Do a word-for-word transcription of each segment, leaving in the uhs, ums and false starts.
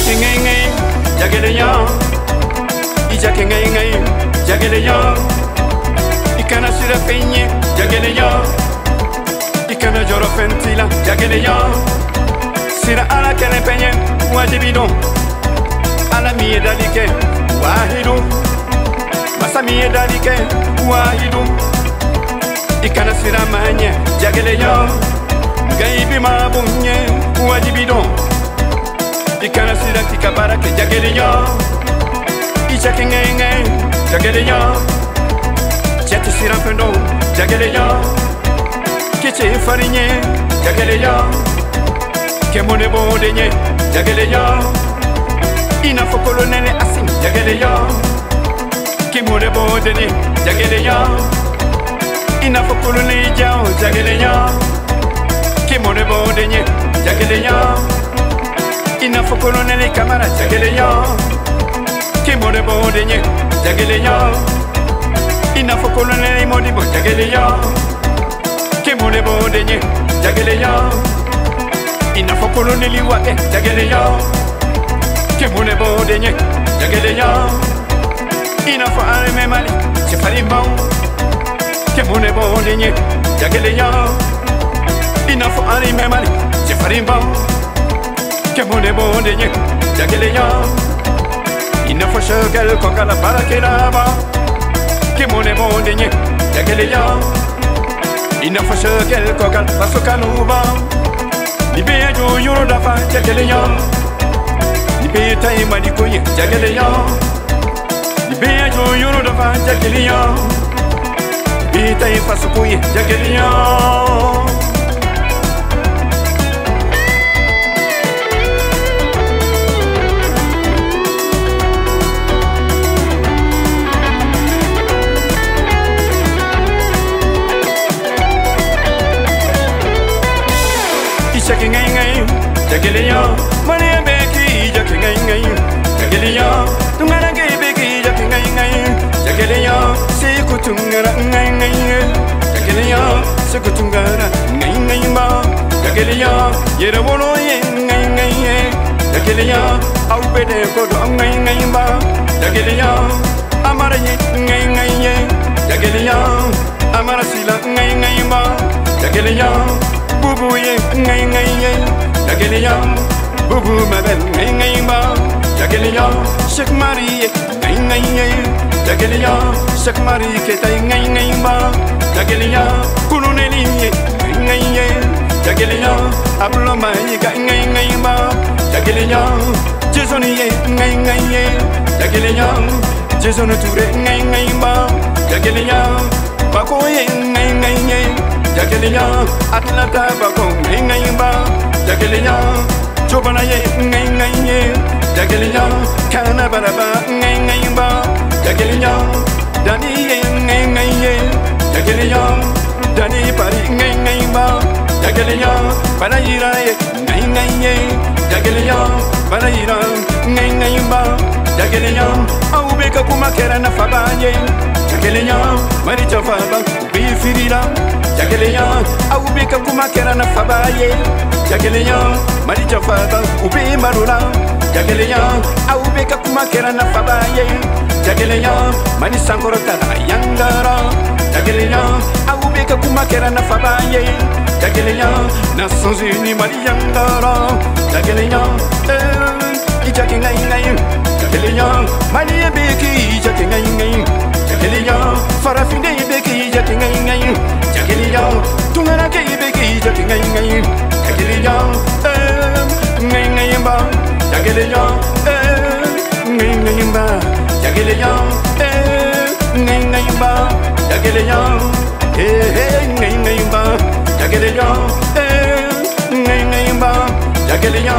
Ijaki ngay ngay jagele yo Ijaki ngay ngay jagele yo Ikana sira fenye jagele yo Ikana joro fentila jagele yo Sira ala kele penye wajibidon Ala miye dalike wahidu Masa miye dalike wahidu Ikana sira manye jagele yo Gaibi mabunye wajibidon Ikana sira kikabara ke jagele yo Ijaki ngay ngay jagele yo Jati sira fendo jagele yo Kiche farinye jagele yo Kemone bondenye jagele yo Ina fokolo nene asim jagele yo Kemone bondenye jagele yo Ina fokolo ne jao jagele yo Kemone bondenye jagele yo Ina fokolo nene kamara jagele yo Kemone bondenye jagele yo Ina fokolo nene modibo jagele yo Kemone bondenye jagele yo Ina fokolo nene liwake jagele yo Kemone bondenye jagele yo Ina fo arme mali chefari mbao Kemone bondenye jagele yo Ina fo arme mali chefari mbao Kemone bondenye jagele yo Ina fo shogel kokala barakela ba Kemone bondenye jagele yo Ina fo shogel kokal basokanuba Libe jo yoro dafa jagele yo Libe tay mani koye jagele yo Libe jo yoro dafa jagele yo Libe tay faso koye jagele yo Ijaki ngay ngay jagele yo Maria beki ijaki ngay ngay jagele yo Tungara gay beki ijaki ngay ngay jagele yo Siku tungara ngay ngay jagele yo Siku tungara ngay ngay ba jagele yo Yera bono ye ngay ngay jagele yo Au bede kodo ngay ngay ba jagele yo Amara ye ngay ngay jagele yo Amara sila ngay ngay ba jagele yo Bubu ye ngay ngay ye jagele yo Bubu mabel ngay ngay ba jagele yo Sheikh Marie ngay ngay ye jagele yo Sheikh Marie ketay ngay ngay ba jagele yo Kuluneli ye ngay ngay ye jagele yo Ablo mai ga ngay ngay ba jagele yo Jason ye ngay ngay ye jagele yo Jason Touré ngay ngay ba jagele yo Bako ye ngay ngay ye jagele yo Atlanta bako ngay ngay ba jagele yo Jobana ye ngay ngay ye jagele yo Kana baraba ngay ngay ba jagele yo Dani ye ngay ngay ye jagele yo Dani pari ngay ngay ba jagele yo Banayira ye ngay ngay ye jagele yo Banayira ngay ngay ba jagele yo Au beka kuma kera na fabanye jagele yo Mari chafaba bi firira jagele yo Au beka kuma kera na fabaye jagele yo Mari chafaba ubi marula jagele yo Au beka kuma kera na fabaye jagele yo Mani sankoro tara yangara jagele yo Au beka kuma kera na fabaye jagele yo Nations Unies mari yangara jagele yo Ijaki ngay ngay jagele yo Mani beki ijaki ngay ngay jagele yo Farafinde beki ijaki ngay ngay jagele yo Tungara ke beki ijaki ngay ngay jagele yo ngay ngay ba jagele yo ngay ngay ba jagele yo ngay ngay ba jagele yo ngay ngay ba jagele yo ngay ngay ba jagele yo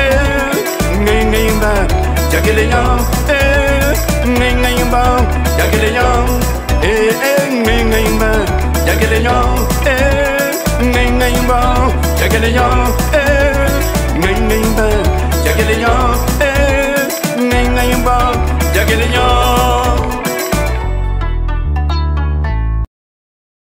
ngay ngay ba jagele yo ngay ngay ba jagele yo ngay ngay ba jagele yo ngay ngay ba jagele yo